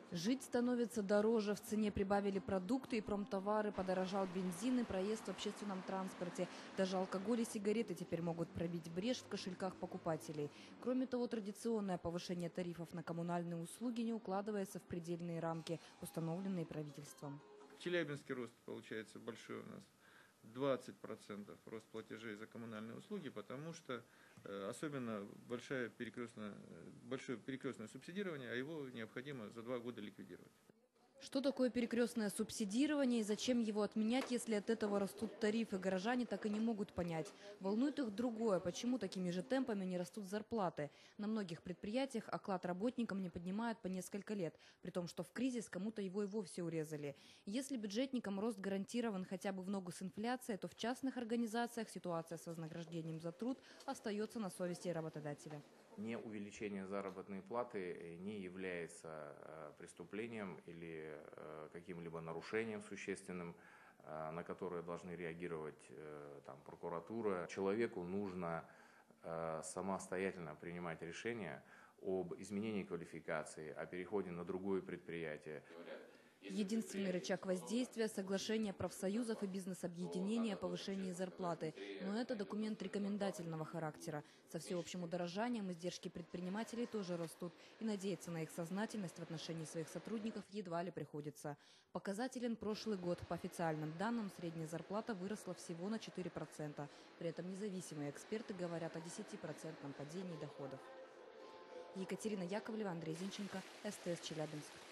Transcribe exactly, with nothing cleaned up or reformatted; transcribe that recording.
Жить становится дороже, в цене прибавили продукты и промтовары, подорожал бензин и проезд в общественном транспорте. Даже алкоголь и сигареты теперь могут пробить брешь в кошельках покупателей. Кроме того, традиционное повышение тарифов на коммунальные услуги не укладывается в предельные рамки, установленные правительством. В Челябинске рост получается большой у нас. двадцать процентов рост платежей за коммунальные услуги, потому что э, особенно большое перекрестное, большое перекрестное субсидирование, а его необходимо за два года ликвидировать. Что такое перекрестное субсидирование и зачем его отменять, если от этого растут тарифы? Горожане так и не могут понять. Волнует их другое, почему такими же темпами не растут зарплаты. На многих предприятиях оклад работникам не поднимают по несколько лет, при том, что в кризис кому-то его и вовсе урезали. Если бюджетникам рост гарантирован хотя бы в ногу с инфляцией, то в частных организациях ситуация с вознаграждением за труд остается на совести работодателя. Не увеличение заработной платы не является преступлением или каким-либо нарушением существенным, на которое должны реагировать там, прокуратура. Человеку нужно самостоятельно принимать решение об изменении квалификации, о переходе на другое предприятие. Единственный рычаг воздействия – соглашение профсоюзов и бизнес-объединения о повышении зарплаты. Но это документ рекомендательного характера. Со всеобщим удорожанием издержки предпринимателей тоже растут. И надеяться на их сознательность в отношении своих сотрудников едва ли приходится. Показателен прошлый год. По официальным данным, средняя зарплата выросла всего на четыре процента. При этом независимые эксперты говорят о десятипроцентном падении доходов. Екатерина Яковлева, Андрей Зинченко, СТС Челябинск.